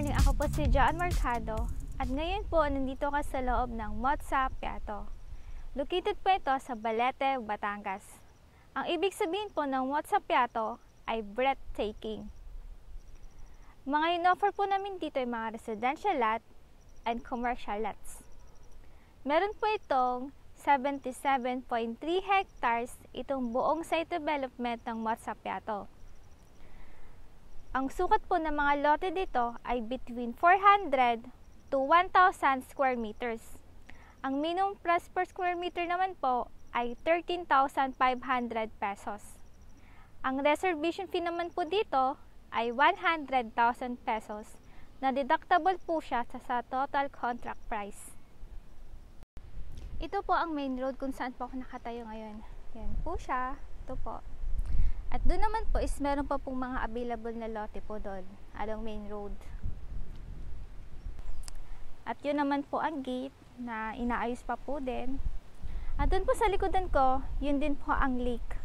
morning, ako po si Marian Orchard at ngayon po nandito ka sa loob ng Mozzafiato. Located po ito sa Balete, Batangas. Ang ibig sabihin po ng Mozzafiato ay breathtaking. Mga in-offer po namin dito ay mga residential lot and commercial lots. Meron po itong 77.3 hectares itong buong site development ng Mozzafiato. Ang sukat po ng mga lote dito ay between 400 to 1,000 square meters. Ang minimum price per square meter naman po ay 13,500 pesos. Ang reservation fee naman po dito ay 100,000 pesos na deductible po siya sa total contract price. Ito po ang main road kung saan po ako nakatayo ngayon. Yan po siya. Ito po. At doon naman po is meron pa pong mga available na lote po doon along main road. At yun naman po ang gate na inaayos pa po din. At doon po sa likodan ko, yun din po ang lake.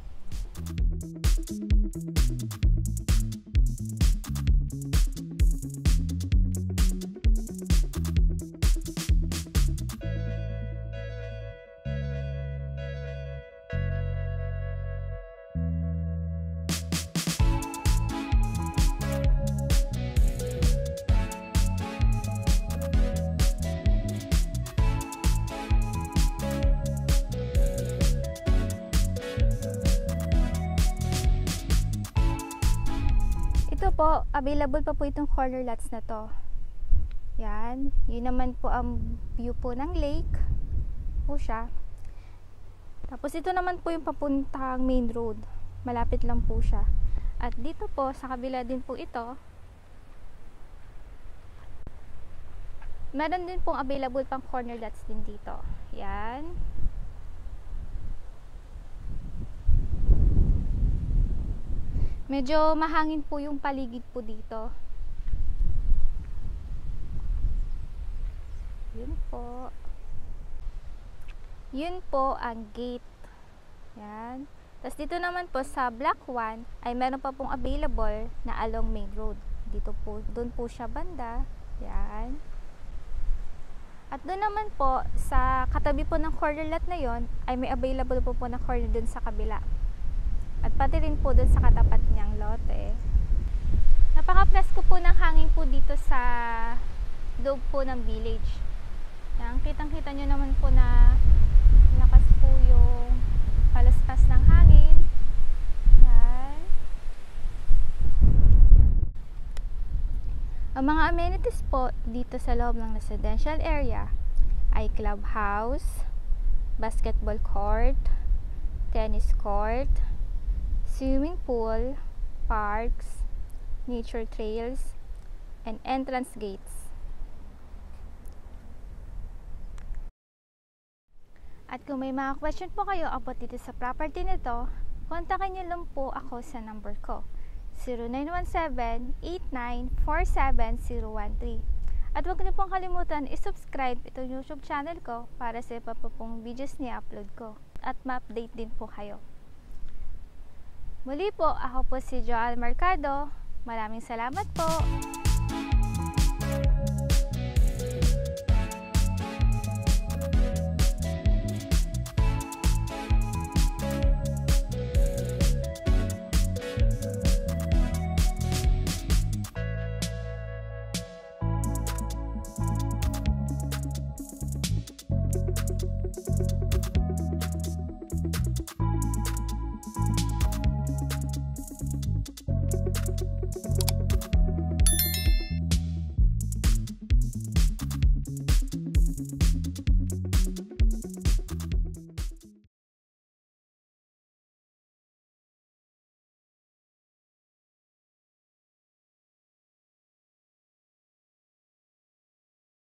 Ito po, available pa po itong corner lots na to. Yan, yun naman po ang view po ng lake po siya. Tapos ito naman po yung papuntang main road. Malapit lang po siya. At dito po, sa kabila din po ito, meron din pong available pang corner lots din dito. Yan. Medyo mahangin po yung paligid po dito. Yun po. Yun po ang gate. Yan. Tapos dito naman po sa block 1 ay meron pa pong available na along main road. Dito po, doon po siya banda. Yan. At doon naman po sa katabi po ng corner lot na yon ay may available po na corner doon sa kabila. At pati rin po doon sa katapat niyang lote. Napaka-presko po ng hangin po dito sa loob po ng village. Yan, kitang-kita nyo naman po na lakas po yung palaspas ng hangin. Yan. Ang mga amenities po dito sa loob ng residential area ay clubhouse, basketball court, tennis court, swimming pool, parks, nature trails, and entrance gates. At kung may mga question po kayo about dito sa property nito, kontakin nyo lang po ako sa number ko, 0917-8947-013. At huwag niyo pong kalimutan i-subscribe itong YouTube channel ko para sa iba pa pong videos ni upload ko. At ma-update din po kayo. Muli po, ako po si Marian Orchard. Maraming salamat po.